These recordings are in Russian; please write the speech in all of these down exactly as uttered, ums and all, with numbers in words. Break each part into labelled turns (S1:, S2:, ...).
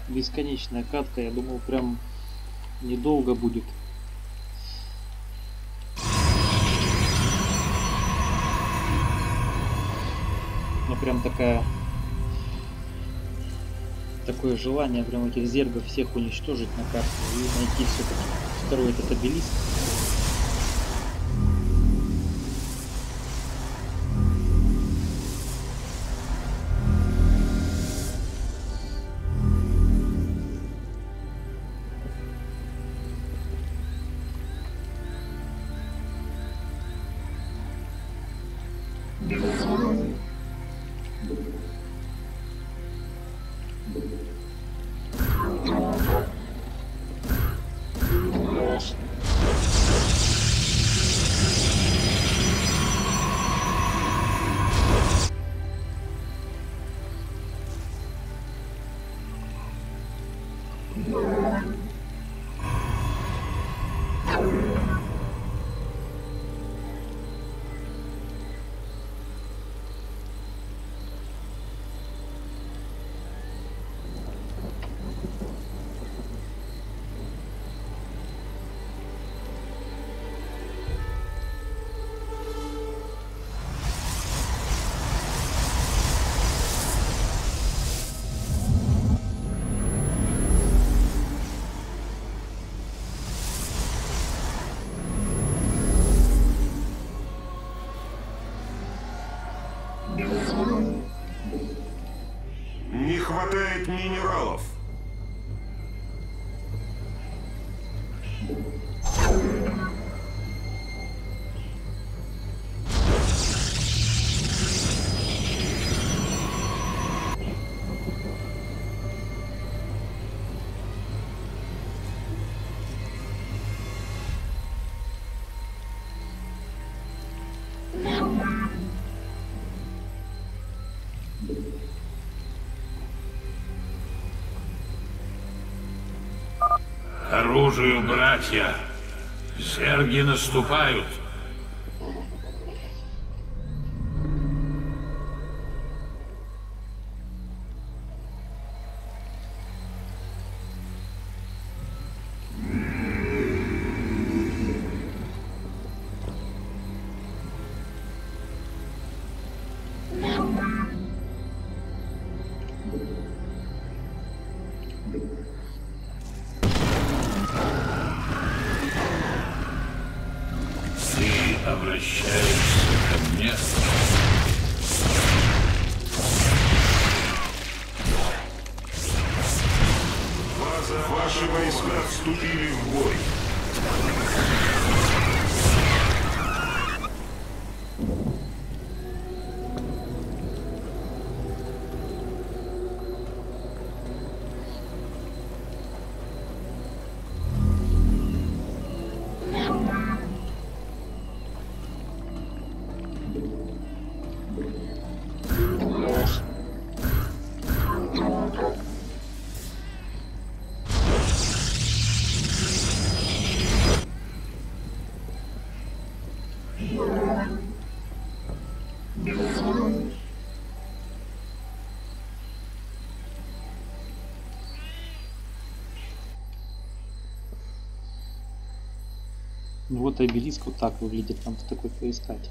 S1: Бесконечная катка, я думал, прям недолго будет. Но прям такая... Такое желание прям этих зергов всех уничтожить на карте и найти все-таки второй этот обелиск.
S2: Не хватает минералов.
S3: Оружию, братья! Зерги наступают! Обращаются ко мне.
S2: Ваши войска вступили в бой.
S1: Вот обелиск вот так выглядит, там такой поискать.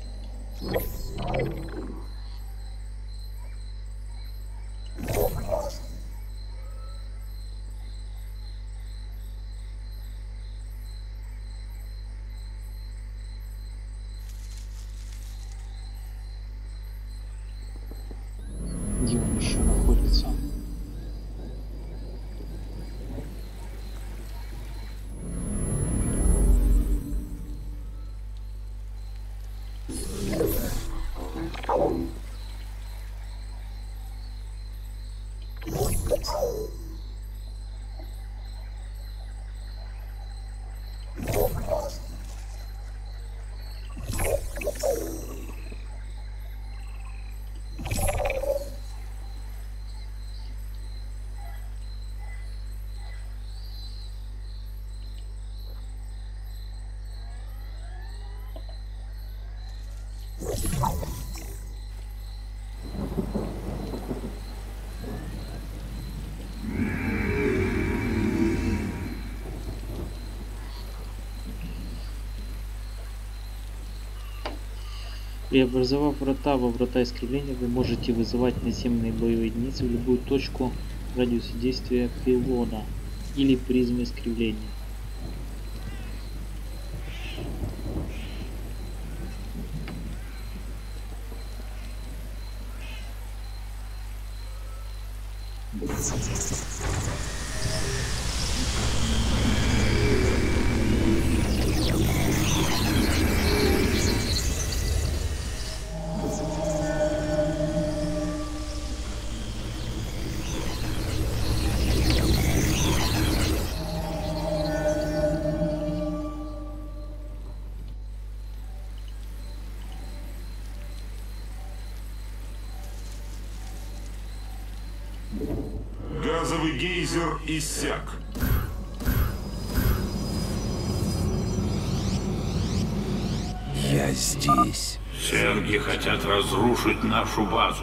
S1: Где он еще находится? Преобразовав врата во врата искривления, вы можете вызывать наземные боевые единицы в любую точку в радиусе действия пилона или призмы искривления.
S2: Газовый гейзер иссяк.
S4: Я здесь.
S3: Серги хотят разрушить нашу базу.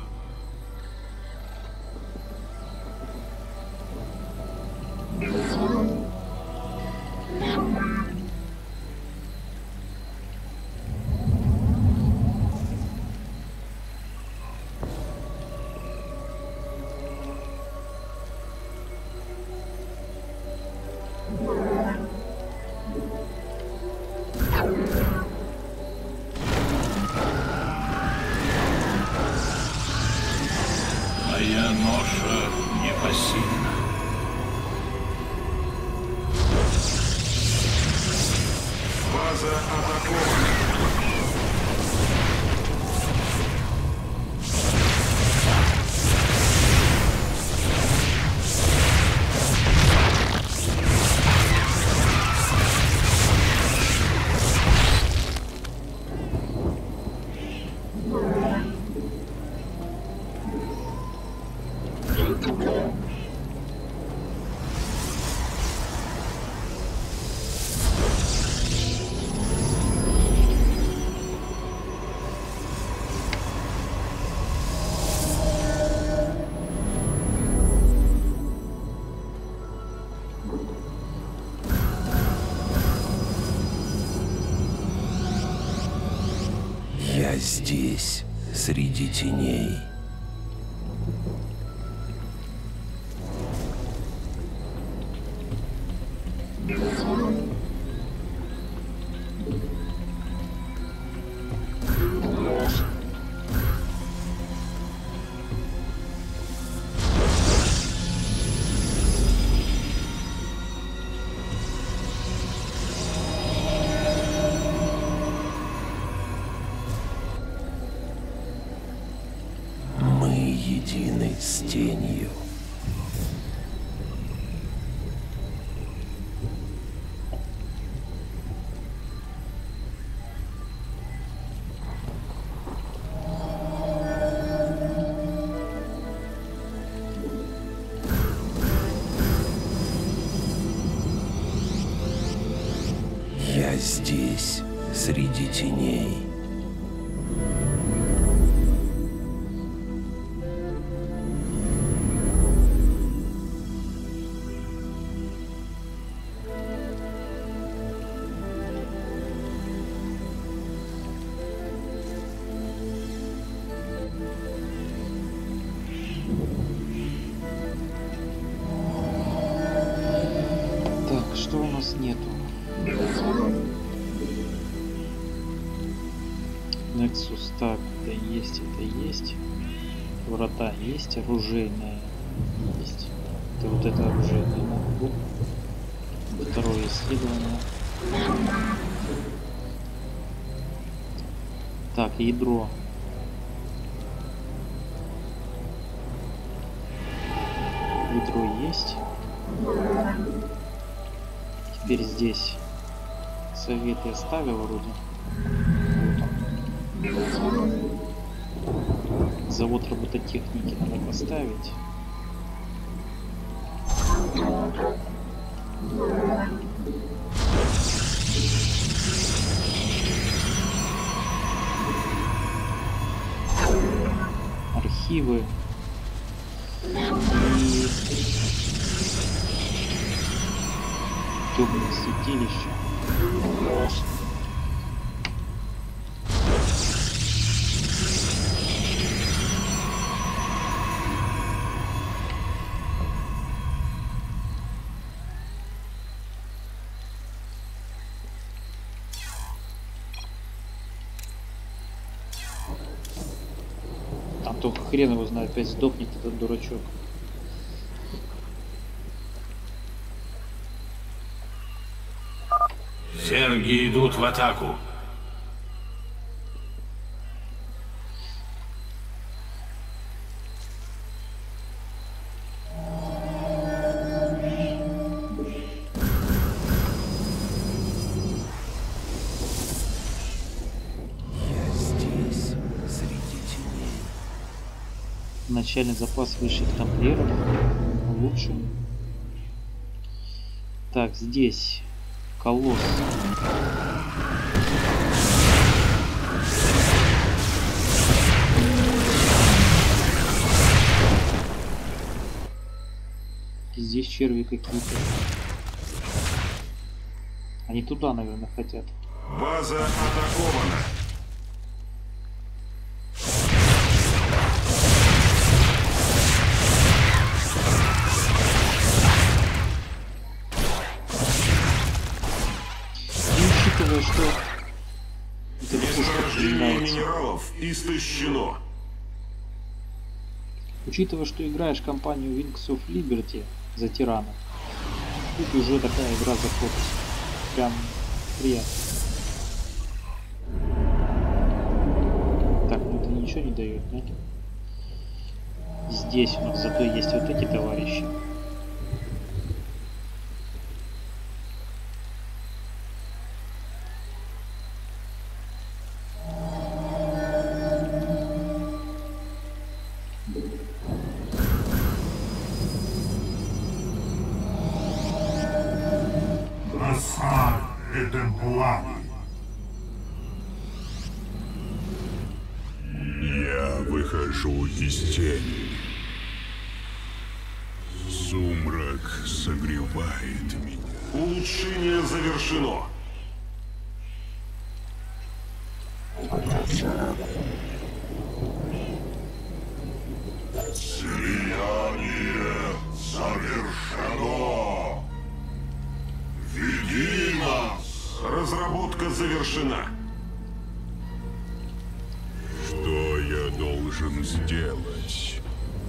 S3: Моя ноша непосильна.
S2: База атакована.
S4: Я здесь, среди теней. Мы едины с тенью. Я здесь, среди теней.
S1: Так, что у нас нету? Nexus, так, это есть, это есть. Врата есть, оружейная есть. Это вот это оружейное могу. Второе исследование. Так, ядро. Ядро есть. Теперь здесь советы оставил вроде. Завод робототехники надо поставить. Архивы. И темное святилище. Только хрен его знает, опять сдохнет этот дурачок.
S3: Зерги идут в атаку.
S1: Начальный запас высших тамплиеров лучше. Так, здесь колосс. Здесь черви какие-то. Они туда, наверное, хотят.
S2: База атакована.
S1: Что
S2: месторождение минералов истощено.
S1: Учитывая, что играешь компанию Wings of Liberty за тирана, тут уже такая игра заходит. Прям приятно. Так, ну это ничего не дает, нет? Здесь у нас зато есть вот эти товарищи.
S2: Я выхожу из тени. Сумрак согревает меня. Улучшение завершено. Слияние завершено. Веди нас. Разработка завершена. Что я должен сделать?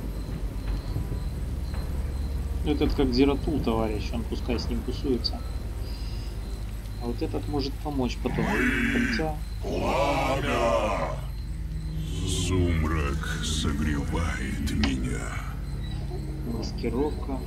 S1: Этот как Зератул, товарищ, он пускай с ним тусуется. А вот этот может помочь потом. Хотя...
S2: Пламя! Сумрак согревает меня.
S1: Маскировка.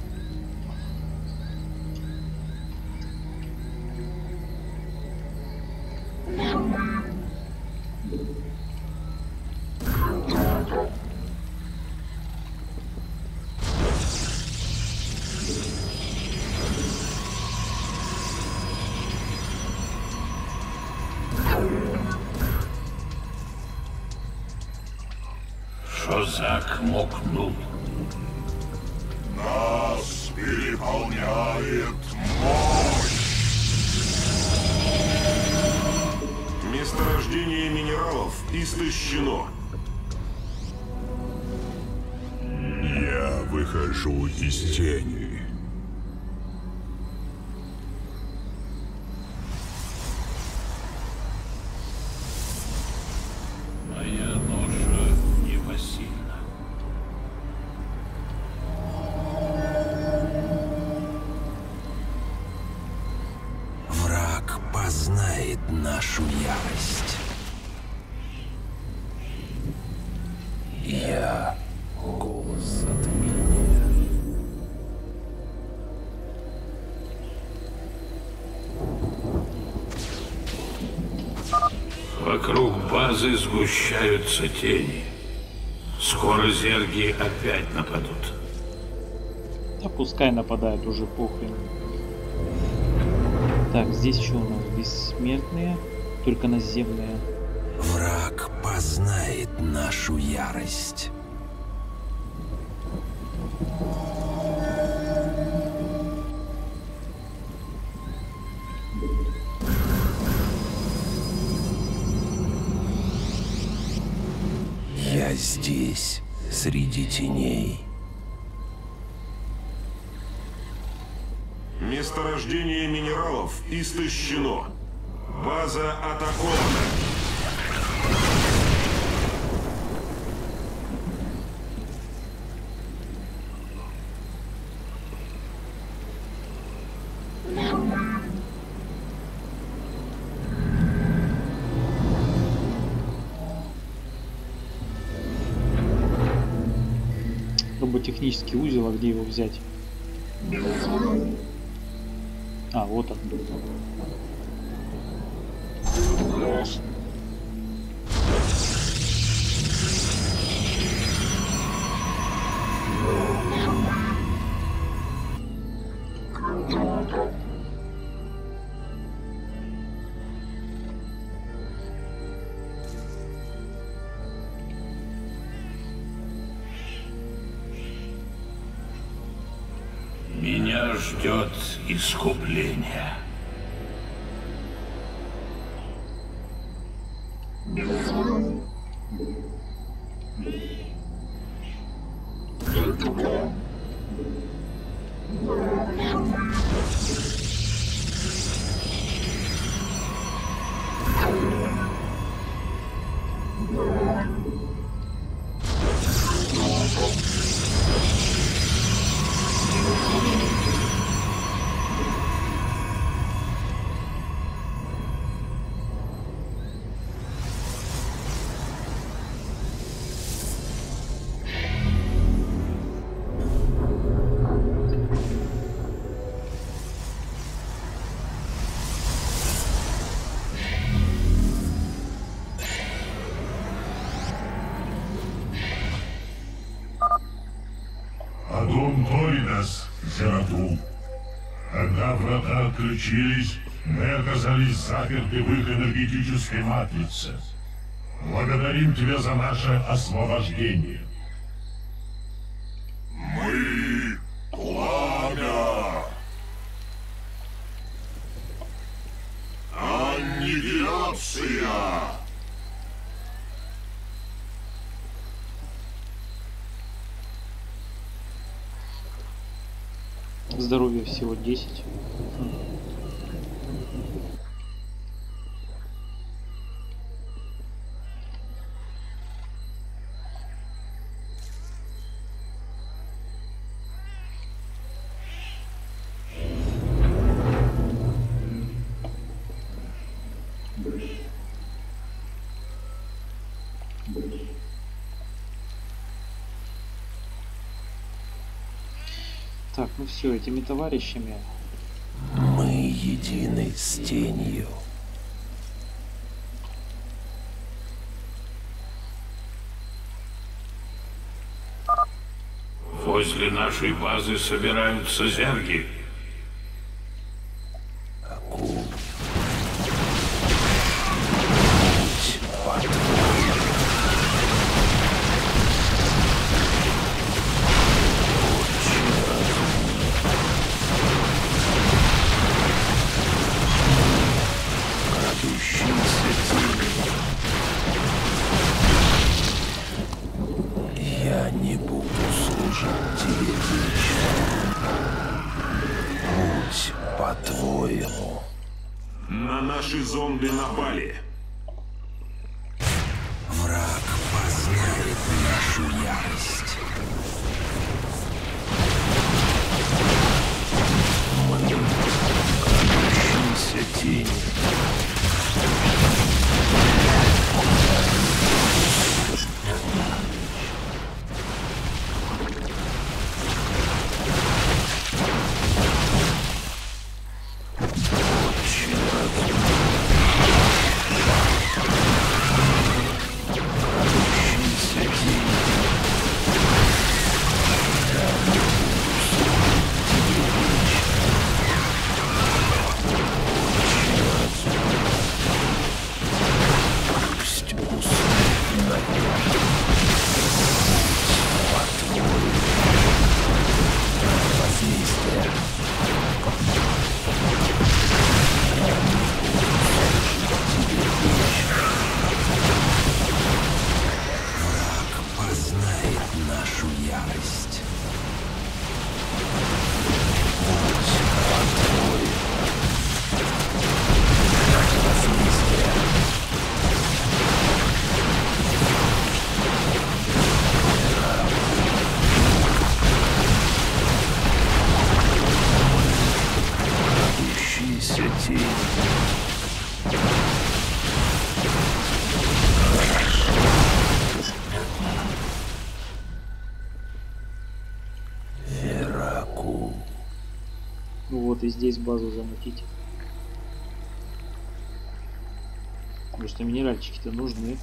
S3: Шозак мокнул.
S2: Нас переполняет мощь. Месторождение минералов истощено. Я выхожу из тени.
S3: Моя ноша непосильна.
S4: Враг познает нашу ярость. Я голос затмения.
S3: Вокруг базы сгущаются тени. Скоро зерги опять нападут.
S1: Да пускай нападают, уже похрен. Так, здесь что у нас? Бессмертные, только наземные.
S4: Враг познает нашу ярость. Я здесь, среди теней.
S2: Месторождение минералов истощено. База атакована.
S1: технический узел, а где его взять? А, вот он.
S3: Меня ждет искупление.
S5: Адон Торидас, Зератул. Когда врата отключились, мы оказались заперты в их энергетической матрице. Благодарим тебя за наше освобождение.
S2: Мы — пламя! Аннигиляция!
S1: Здоровье всего десять. Так, ну все, этими товарищами.
S4: Мы едины с тенью.
S3: Возле нашей базы собираются зерги.
S4: Акул. Я не буду служить тебе вечно. Будь по-твоему.
S2: На наши зомби напали.
S4: Враг познает нашу ярость. Мы крадущиеся тени.
S1: Вот и здесь базу замутить. Потому что минеральчики-то нужны.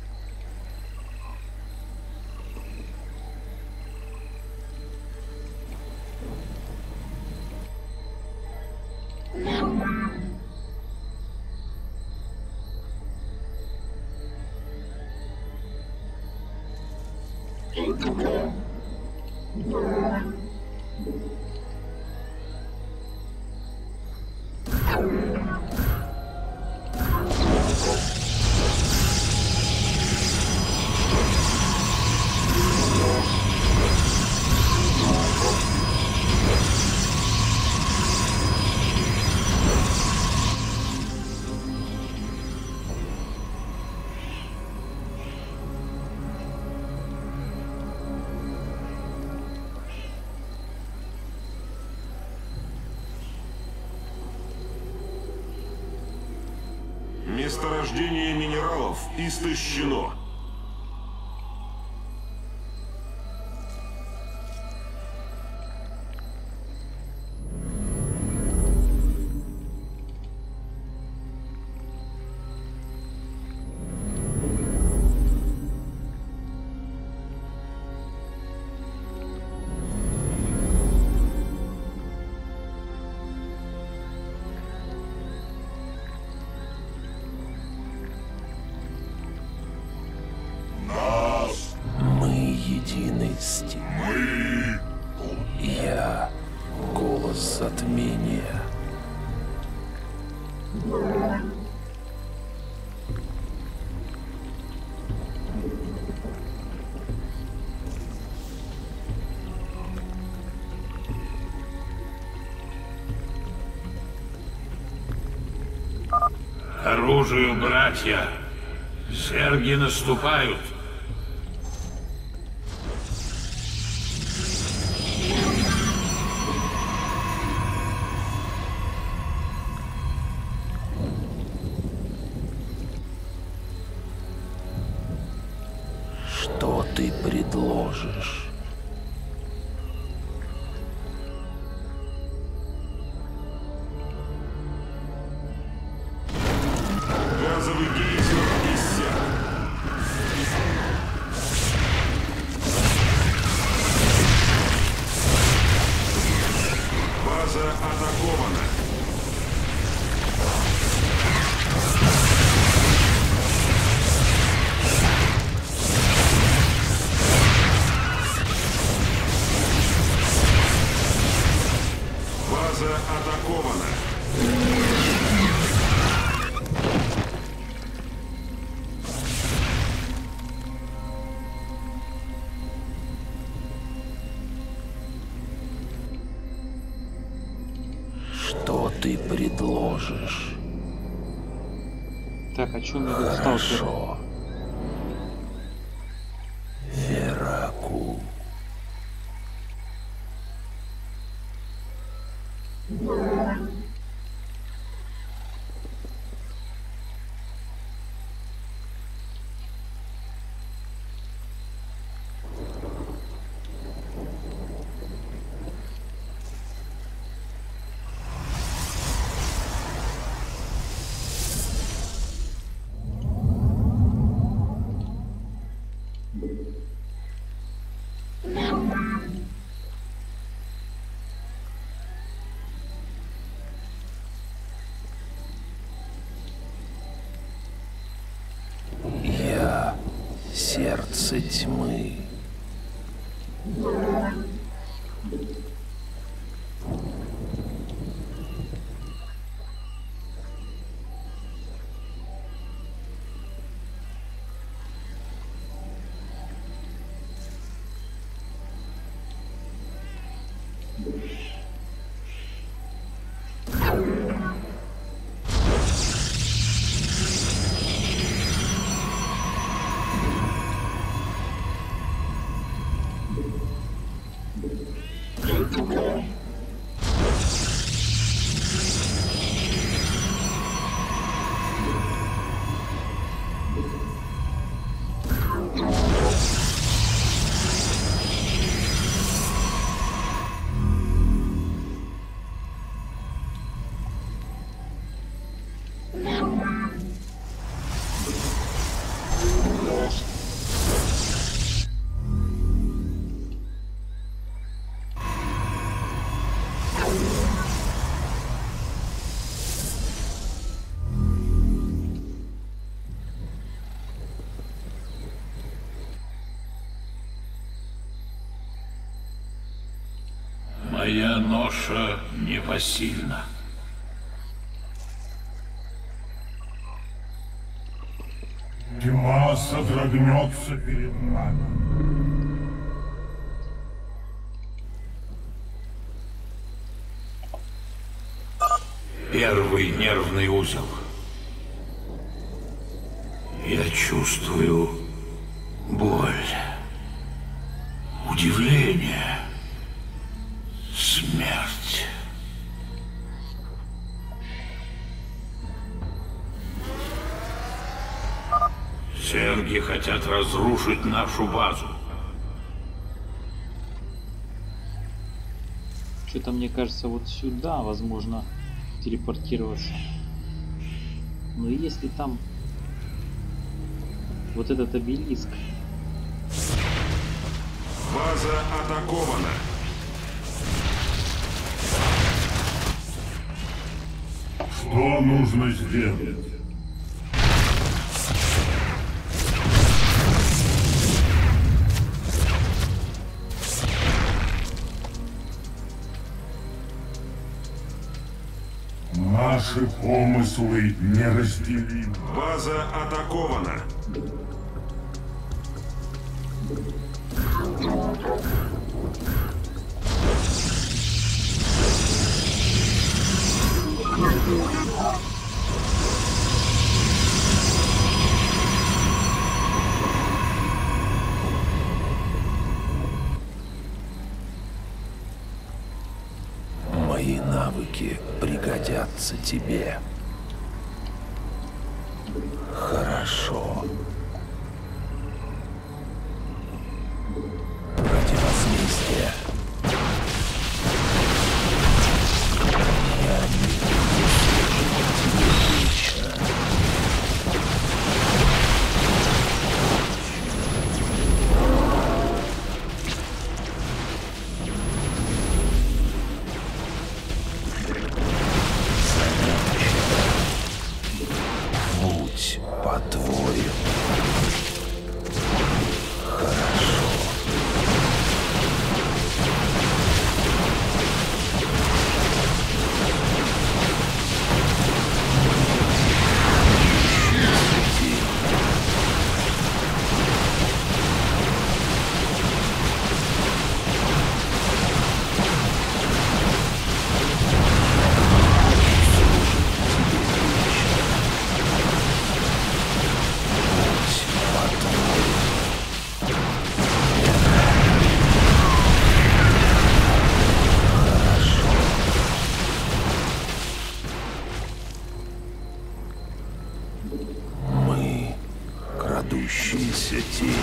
S2: Месторождение минералов истощено.
S4: Единости. Я — голос затмения.
S3: Оружию, братья! Зерги наступают!
S4: Что ты предложишь?
S2: Газовый гейзер иссяк. База атакована. База атакована.
S4: Что ты предложишь?
S1: Так, а чё мне тут сталкер?
S4: Хорошо. Вераку. Я — сердце тьмы.
S3: Моя ноша непосильна.
S5: Тьма содрогнется перед нами.
S3: Первый нервный узел. Я чувствую боль, удивление, смерть. Зерги хотят разрушить нашу базу.
S1: Что-то мне кажется, вот сюда возможно телепортироваться. Но если там вот этот обелиск.
S2: База атакована.
S5: Что нужно сделать? Наши помыслы неразделимы.
S2: База атакована.
S4: Мои навыки пригодятся тебе. Хорошо. Ради возмездия. Я не буду служить тебе вечно. Будь по-твоему. Хорошо. Мы крадущиеся тени.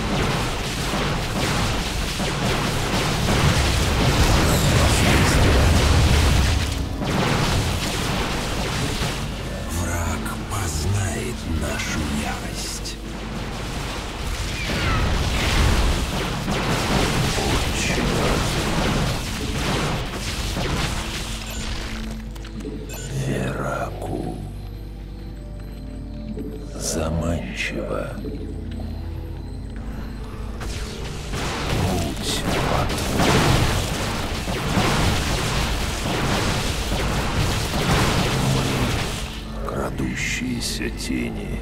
S4: Враг познает нашу ярость. Очень Вераку. Заманчиво. Будь по-твоему. Мы крадущиеся тени.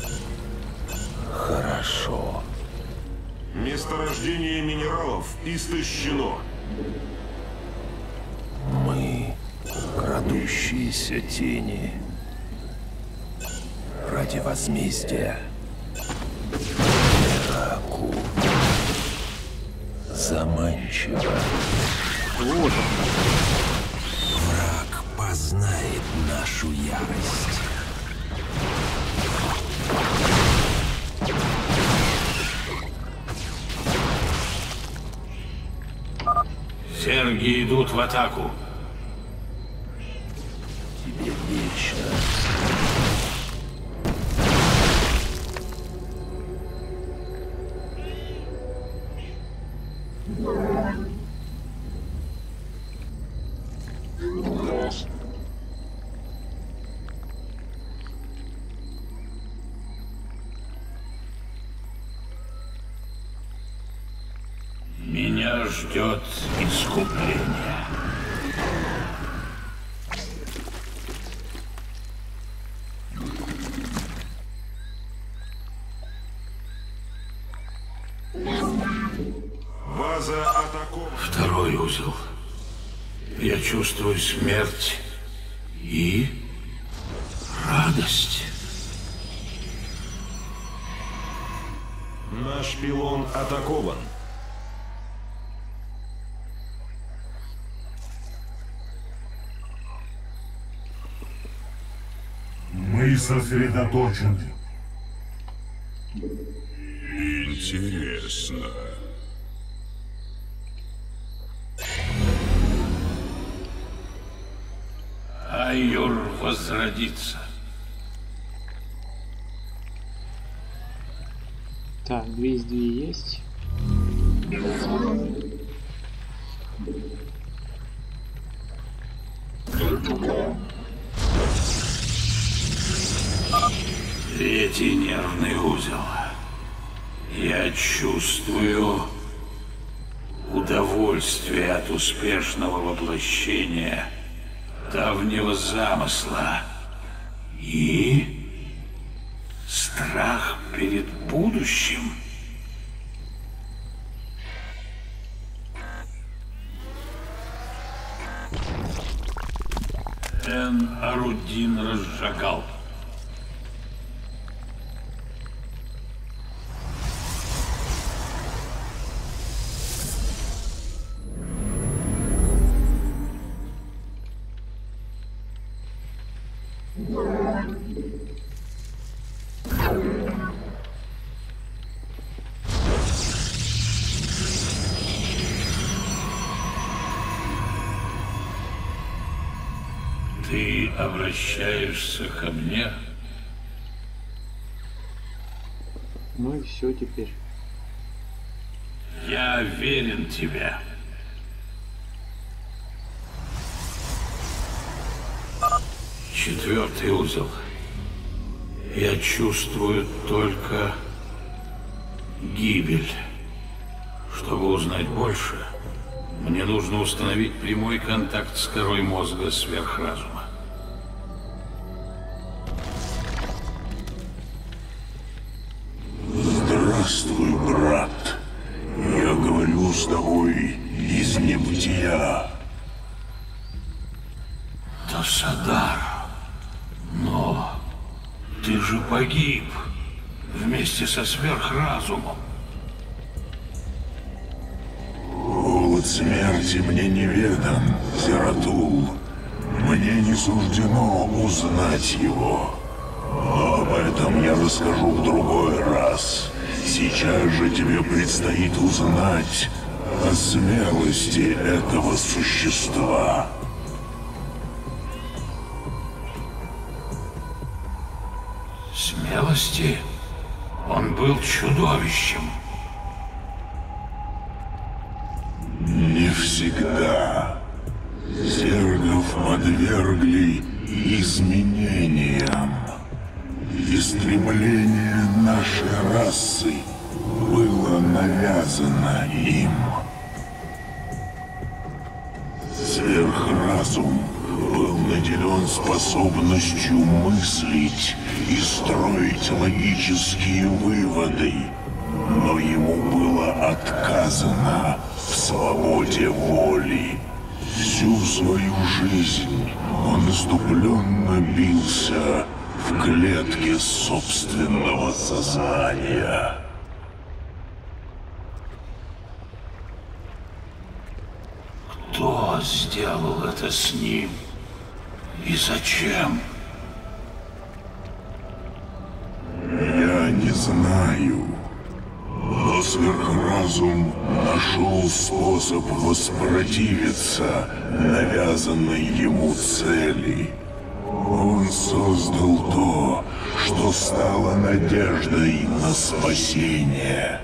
S4: Хорошо.
S2: Месторождение минералов истощено.
S4: Мы крадущиеся тени. Ради возмездия. Вераку. Заманчиво.
S1: Вот он.
S4: Враг познает нашу ярость.
S3: Зерги идут в атаку.
S4: Тебе вечно.
S3: Меня ждет искупление. узел. Я чувствую смерть и радость.
S2: Наш пилон атакован.
S5: Мы сосредоточены.
S6: Интересно.
S3: Айор возродится.
S1: Так, две из две есть.
S3: Третий нервный узел. Я чувствую удовольствие от успешного воплощения давнего замысла и страх перед будущим. Эн-Арудин разжигал. Ты обращаешься ко мне?
S1: Ну и все теперь.
S3: Я верен тебе. Четвертый узел. Я чувствую только гибель. Чтобы узнать больше, мне нужно установить прямой контакт с корой мозга сверхразума.
S6: Здравствуй, брат. Я говорю с тобой из небытия.
S3: Тосадар, но ты же погиб вместе со сверхразумом.
S6: Голод смерти мне неведом, Зератул. Мне не суждено узнать его. Но об этом я расскажу в другой раз. Сейчас же тебе предстоит узнать о смелости этого существа.
S3: Смелости? Он был чудовищем.
S6: Не всегда. Зергов подвергли изменениям. Истребление нашей расы было навязано им. Сверхразум был наделен способностью мыслить и строить логические выводы, но ему было отказано в свободе воли. Всю свою жизнь он иступленно бился в клетке собственного сознания.
S3: Кто сделал это с ним? И зачем?
S6: Я не знаю. Но сверхразум нашел способ воспротивиться навязанной ему цели. Он создал то, что стало надеждой на спасение.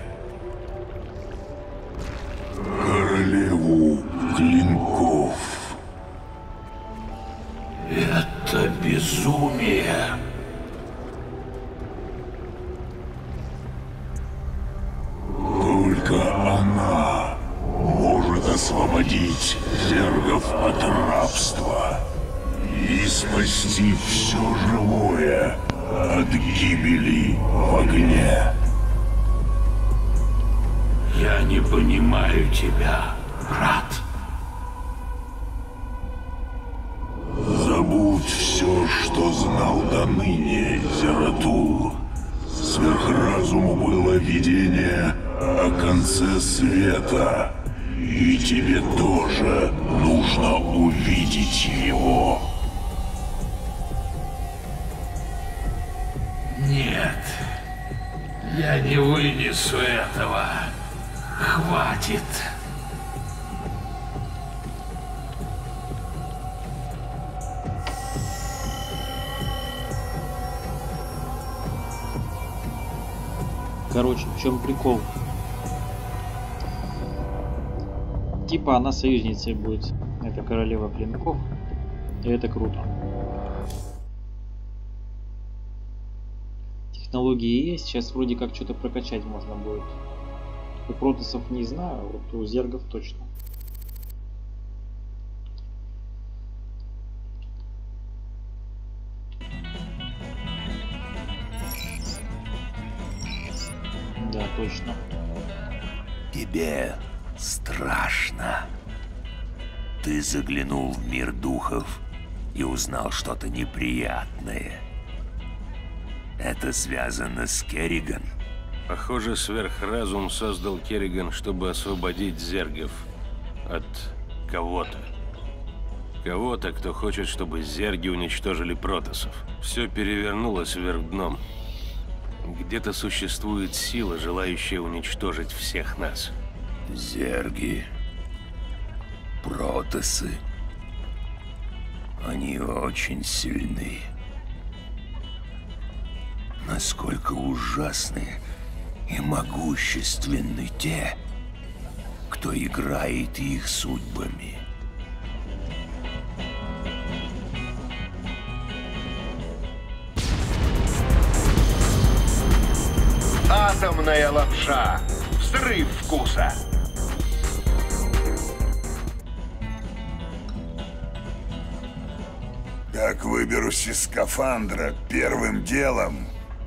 S6: Королеву клинков.
S3: Это безумие.
S6: Только она может освободить зергов от рабства и спасти все живое от гибели в огне.
S3: Я не понимаю тебя, брат.
S6: Забудь все, что знал до ныне, Зератул. Сверхразуму было видение о конце света. И тебе тоже нужно увидеть его.
S3: Нет, я не вынесу этого. Хватит.
S1: Короче, в чем прикол? Типа она союзницей будет. Это королева клинков. И это круто. Технологии есть. Сейчас вроде как что-то прокачать можно будет. У протоссов не знаю, вот у зергов точно. Да, точно.
S4: Тебе страшно. Ты заглянул в мир духов и узнал что-то неприятное. Это связано с Керриган?
S7: Похоже, сверхразум создал Керриган, чтобы освободить зергов от кого-то. Кого-то, кто хочет, чтобы зерги уничтожили протоссов. Все перевернулось вверх дном. Где-то существует сила, желающая уничтожить всех нас.
S4: Зерги. Протоссы. Они очень сильны. Насколько ужасны и могущественны те, кто играет их судьбами.
S8: Атомная лапша. Взрыв вкуса.
S6: Как выберусь из скафандра первым делом...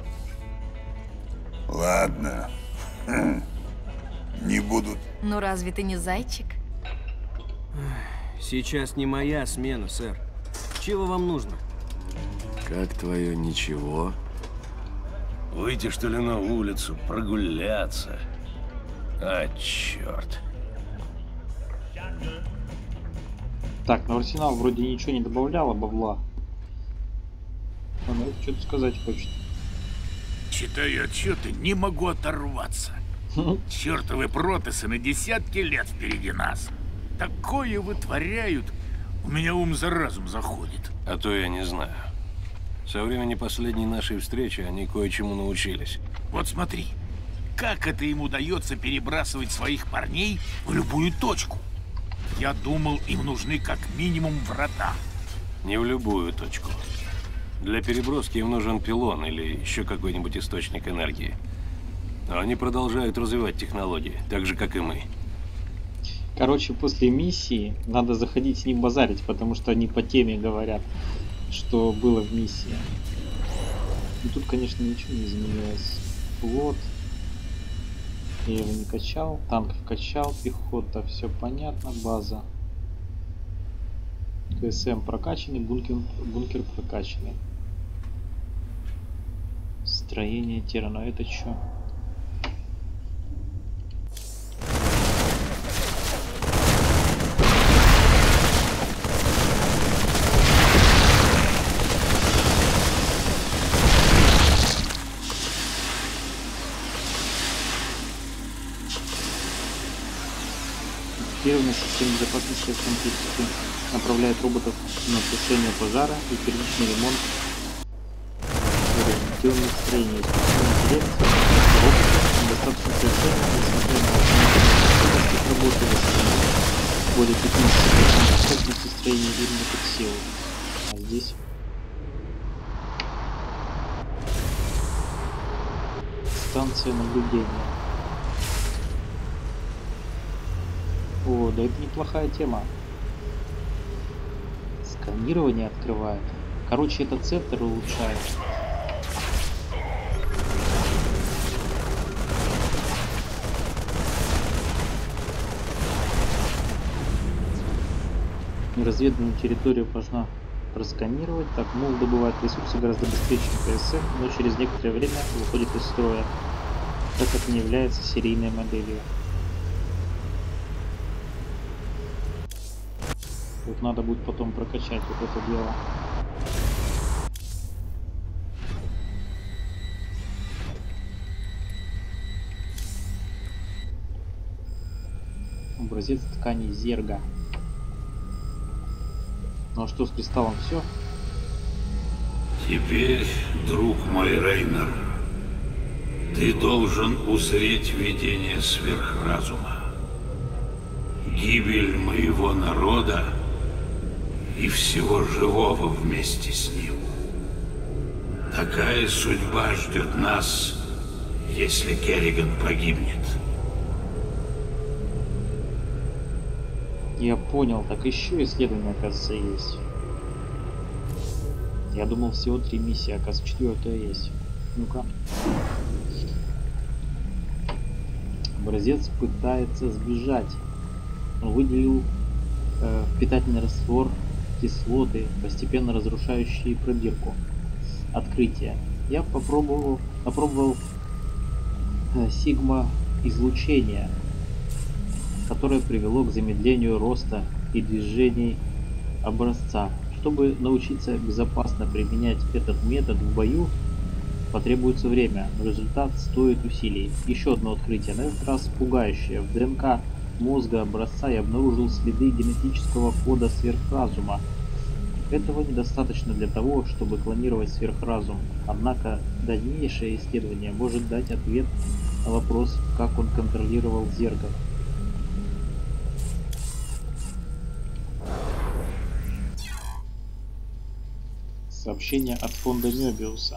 S6: Ладно. Хм. Не буду...
S9: Ну разве ты не зайчик?
S10: Сейчас не моя смена, сэр. Чего вам нужно?
S11: Как твое ничего?
S3: Выйти, что ли, на улицу, прогуляться. А, черт.
S1: Так, но Арсенал вроде ничего не добавляла бабла. Она что-то сказать хочет.
S12: Читаю отчеты, не могу оторваться. Чертовы протоссы на десятки лет впереди нас. Такое вытворяют, у меня ум за разум заходит.
S7: А то я не знаю. Со времени последней нашей встречи они кое-чему научились.
S12: Вот смотри, как это им удается перебрасывать своих парней в любую точку. Я думал, им нужны как минимум врата.
S7: Не в любую точку. Для переброски им нужен пилон или еще какой-нибудь источник энергии. Но они продолжают развивать технологии, так же, как и мы.
S1: Короче, после миссии надо заходить с ним базарить, потому что они по теме говорят, что было в миссии. И тут, конечно, ничего не изменилось. Флот. Я его не качал. Танк вкачал. Пехота. Все понятно. База. КСМ прокачанный. Бункер, бункер прокачанный. Строение Террана. Это что? Активирование системы безопасности автоматически направляет роботов на тушение пожара и первичный ремонт гарантированных строений. Искусственный интеллект роботов достаточно совершенно, несмотря на автоматических работы в более пятидесяти процентов способности строения видно как силу. А здесь станция наблюдения. О, да это неплохая тема. Сканирование открывает. Короче, этот центр улучшает. Неразведанная территория важна просканировать. Так, мул добывает ресурсы гораздо быстрее, чем КСМ, но через некоторое время выходит из строя, так как не является серийной моделью. Вот надо будет потом прокачать вот это дело. Образец ткани зерга. Ну а что с кристаллом, все?
S3: Теперь, друг мой Рейнер, ты должен узреть видение сверхразума. Гибель моего народа и всего живого вместе с ним. Такая судьба ждет нас, если Керриган погибнет.
S1: Я понял, так еще исследования, оказывается, есть. Я думал, всего три миссии, оказывается, четвертая есть. Ну-ка. Образец пытается сбежать. Он выделил э, питательный раствор кислоты, постепенно разрушающие пробирку. Открытие. Я попробовал, попробовал э, сигма излучение, которое привело к замедлению роста и движений образца. Чтобы научиться безопасно применять этот метод в бою, потребуется время, но результат стоит усилий. Еще одно открытие, на этот раз пугающее. В ДНК мозга образца я обнаружил следы генетического кода сверхразума. Этого недостаточно для того, чтобы клонировать сверхразум. Однако дальнейшее исследование может дать ответ на вопрос, как он контролировал зеркало. Сообщение от фонда Мёбиуса.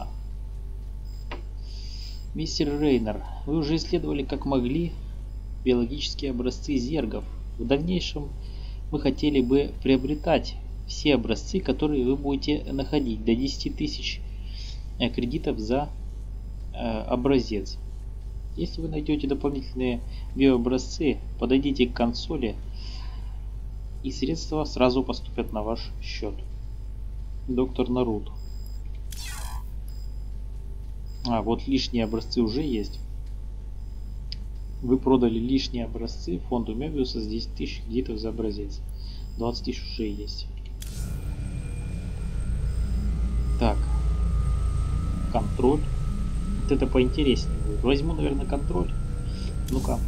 S1: Мистер Рейнер, вы уже исследовали как могли биологические образцы зергов. В дальнейшем мы хотели бы приобретать все образцы, которые вы будете находить, до десяти тысяч кредитов за э, образец. Если вы найдете дополнительные биообразцы, подойдите к консоли, и средства сразу поступят на ваш счет. Доктор Наруто. А, вот лишние образцы уже есть. Вы продали лишние образцы фонду Мёбиуса с десять тысяч кредитов за образец. двадцать тысяч уже есть. Так. Контроль. Вот это поинтереснее будет. Возьму, наверное, контроль. Ну-ка.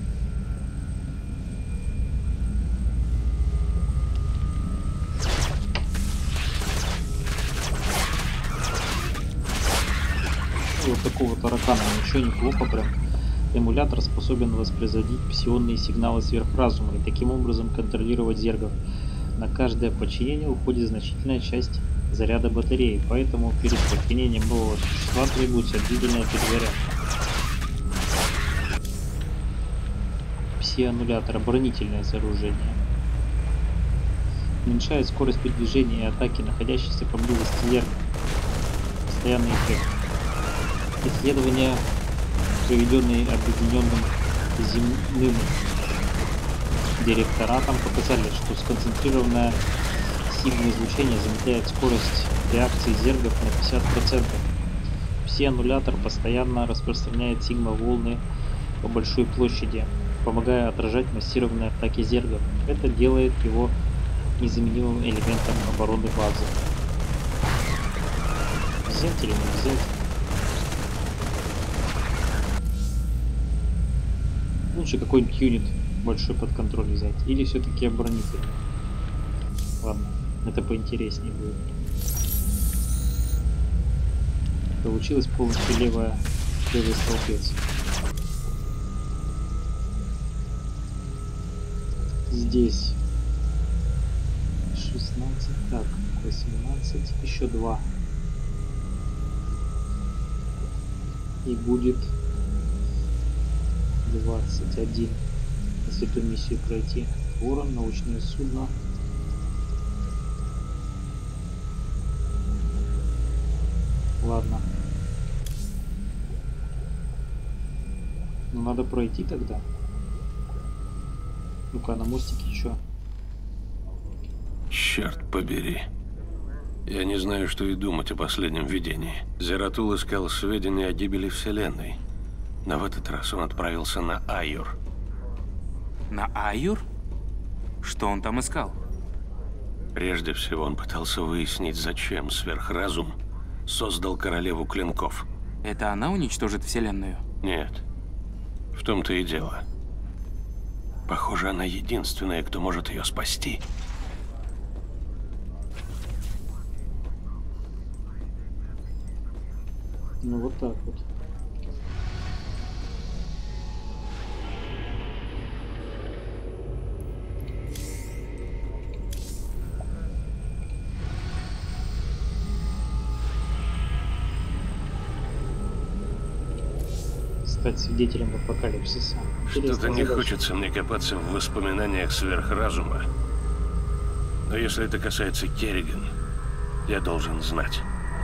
S1: Вот такого таракана ничего неплохо прям. Эмулятор способен воспроизводить псионные сигналы сверхразума и таким образом контролировать зергов. На каждое подчинение уходит значительная часть заряда батареи, поэтому перед подчинением нового существа требуется длительная перезарядка. Пси-аннулятор, оборонительное сооружение. Уменьшает скорость передвижения и атаки находящихся поблизости зерга. Постоянный эффект. Исследования, проведенные объединенным земным директоратом, показали, что сконцентрированное сигма-излучение замедляет скорость реакции зергов на пятьдесят процентов. Пси-аннулятор постоянно распространяет сигма-волны по большой площади, помогая отражать массированные атаки зергов. Это делает его незаменимым элементом обороны базы. Взять или не взять? Лучше какой-нибудь юнит большой под контроль взять. Или все-таки оборонитель. Ладно, это поинтереснее будет. Получилось полностью левая, левый столбец. Здесь шестнадцать, так, восемнадцать, еще два. И будет двадцать один, если эту миссию пройти. Ворон, научное судно. Ладно. Ну надо пройти тогда. Ну-ка, на мостике что?
S3: Черт побери.
S7: Я не знаю, что и думать о последнем видении. Зератул искал сведения о гибели Вселенной. Но в этот раз он отправился на Айюр.
S13: На Айюр? Что он там искал?
S7: Прежде всего, он пытался выяснить, зачем сверхразум создал королеву клинков.
S13: Это она уничтожит Вселенную?
S7: Нет. В том-то и дело. Похоже, она единственная, кто может ее спасти.
S1: Ну вот так вот. Стать свидетелем апокалипсиса.
S7: Что-то не хочется мне копаться в воспоминаниях сверхразума. Но если это касается Керриган, я должен знать.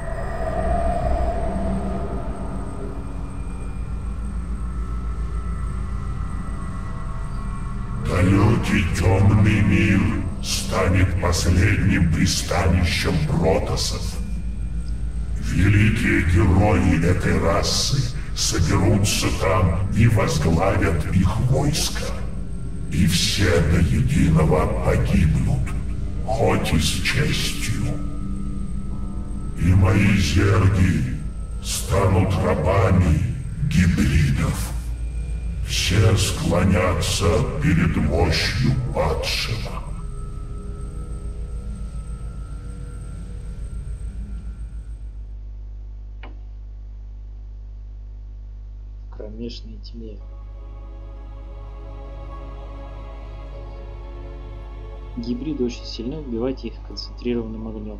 S5: Далекий темный мир станет последним пристанищем протоссов. Великие герои этой расы соберутся там и возглавят их войско. И все до единого погибнут, хоть и с честью. И мои зерги станут рабами гибридов. Все склонятся перед мощью падшего.
S1: В кромешной тьме. Гибриды очень сильны, убивайте их концентрированным огнем.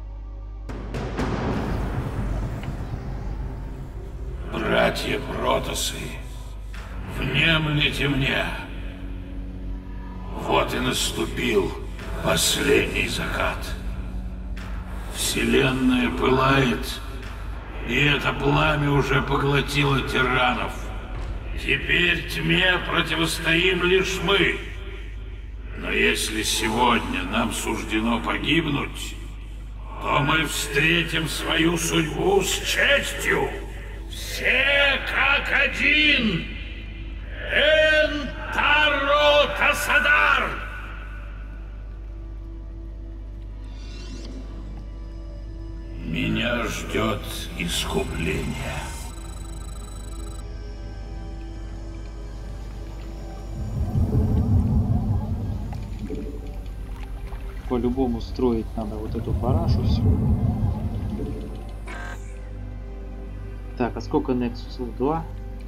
S3: Братья Протоссы, внемлите мне. Вот и наступил последний закат. Вселенная пылает, и это пламя уже поглотило тиранов. Теперь тьме противостоим лишь мы. Но если сегодня нам суждено погибнуть, то мы встретим свою судьбу с честью. Все как один. Энтаро Тасадар! Меня ждет искупление.
S1: По-любому строить надо вот эту парашу всю. Так, а сколько Нексусов? Два?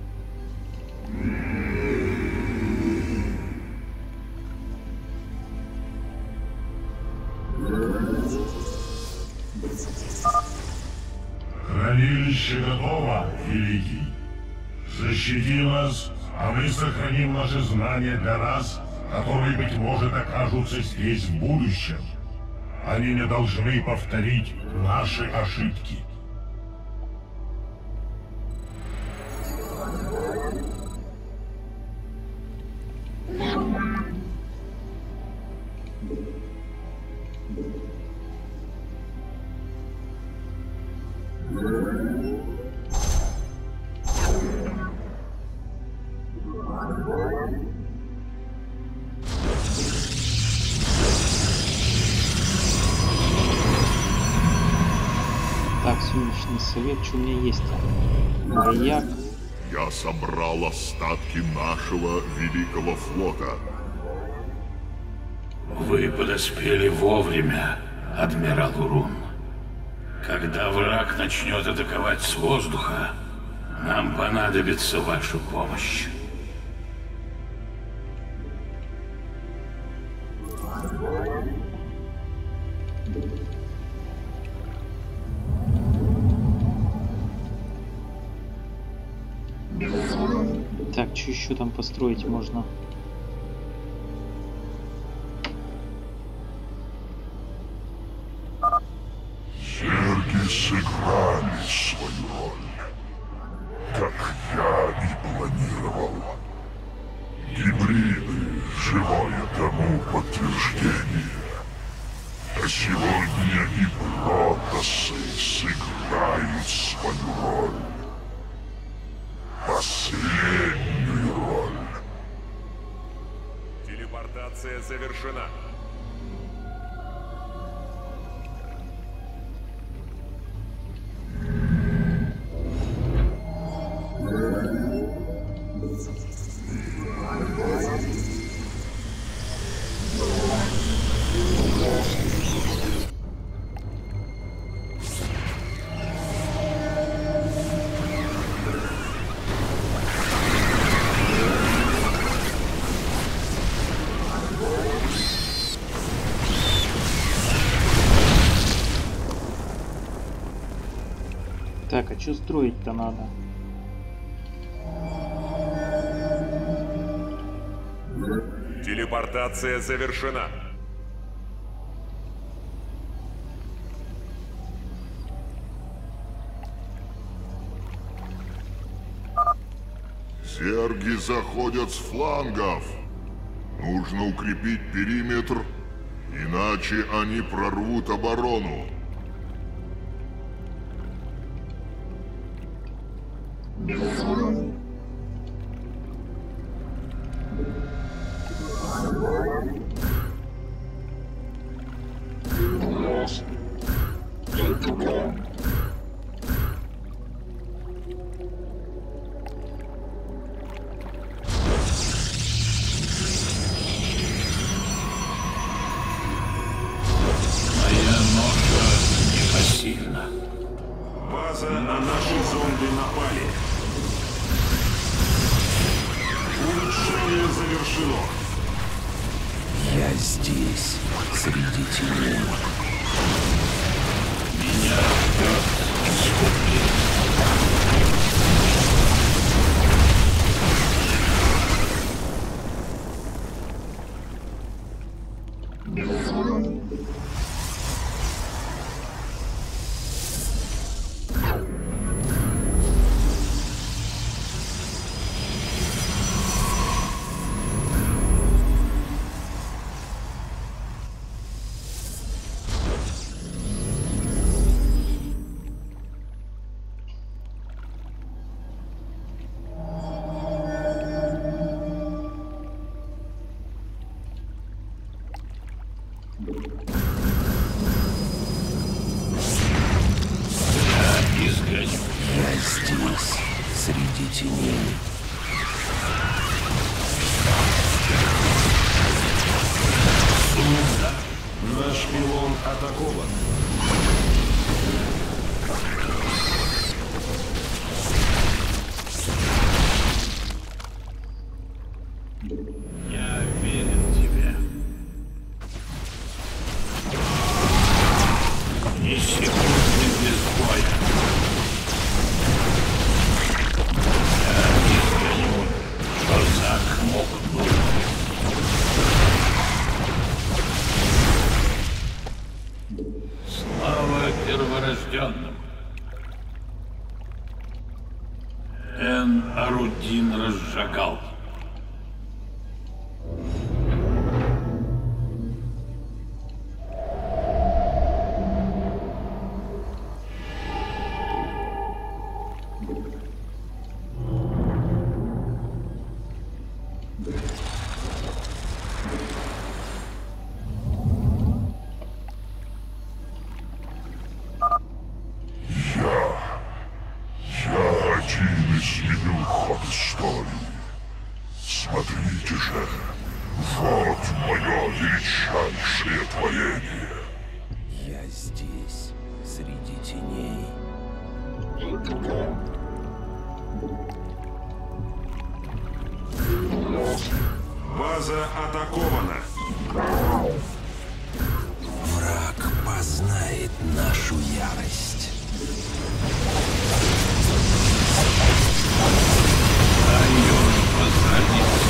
S5: Хранилище готово, Великий. Защити нас, а мы сохраним наши знания для рас, которые, быть может, окажутся здесь в будущем. Они не должны повторить наши ошибки.
S1: Так, солнечный свет, что у меня есть там? Маяк.
S14: Я собрал остатки нашего великого флота.
S3: Вы подоспели вовремя, адмирал Урун. Когда враг начнет атаковать с воздуха, нам понадобится ваша помощь.
S1: Так, что еще там построить можно?
S5: Зерги сыграли свою роль, как я и планировал. Гибриды — живое тому подтверждение.
S14: Сегодня и протассы сыграют свою роль. Последнюю роль.
S15: Телепортация завершена.
S1: Так, а что строить-то надо?
S15: Телепортация завершена.
S14: Зерги заходят с флангов. Нужно укрепить периметр, иначе они прорвут оборону.
S2: База, на наши зомби напали. Улучшение завершено.
S4: Я здесь, среди теней.
S3: Меня ждет искупление.
S4: Я здесь, среди теней.
S2: Наш пилон атакован.
S3: Я верен в тебя. Ни секунды без боя. Я изгоню, что Зак мог бы. Слава перворожденным. Эн Арудин разжигал.
S14: Я один изменил ход истории. Смотрите же, вот мое величайшее творение.
S4: Я здесь, среди теней.
S2: База атакована.
S4: Враг познает нашу ярость.
S3: Айон возродится.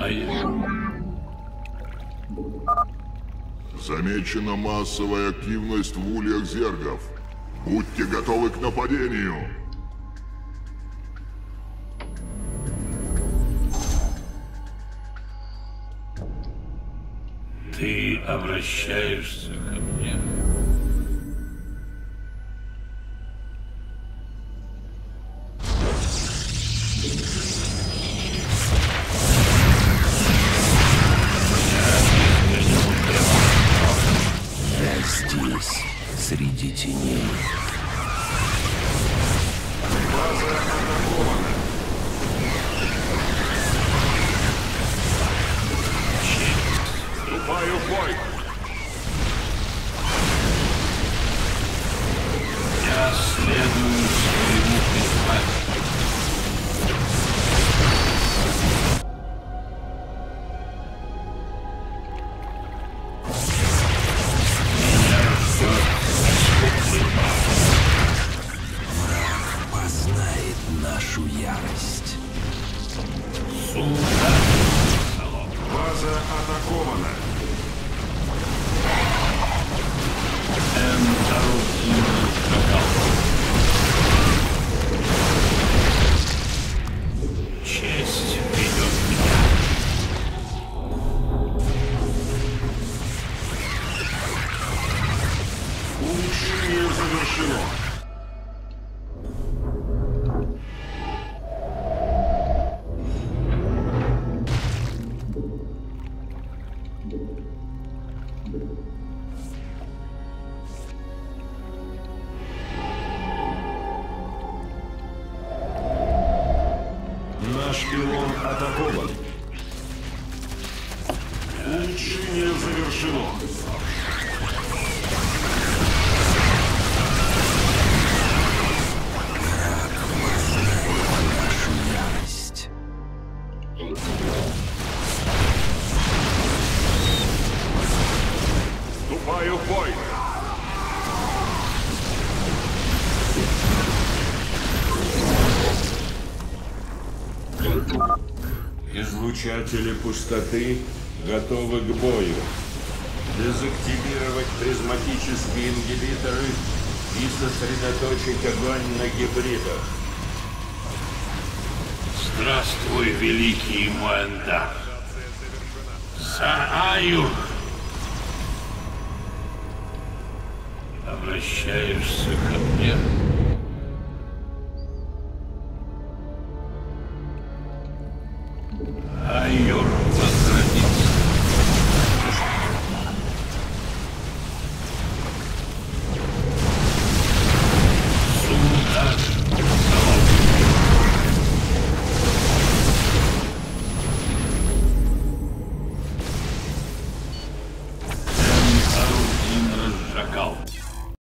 S3: моя.
S14: Замечена массовая активность в ульях зергов. Будьте готовы к нападению.
S3: Ты обращаешься ко мне?
S4: Я здесь, среди теней.
S2: База атакована. Вступаю в бой.
S3: Я следую своему призванию.
S4: Познает нашу ярость.
S3: Суда.
S2: База атакована.
S3: Честь ведет меня.
S2: Улучшение завершено. Наш пилон атакован. Улучшение завершено.
S4: Нашу ярость.
S2: Вступаю в бой.
S16: Излучатели пустоты готовы к бою. Дезактивировать призматические ингибиторы и сосредоточить огонь на гибридах.
S3: Здравствуй, великий Муэндар. За Аюр. Обращаешься ко мне? Аюр возродился.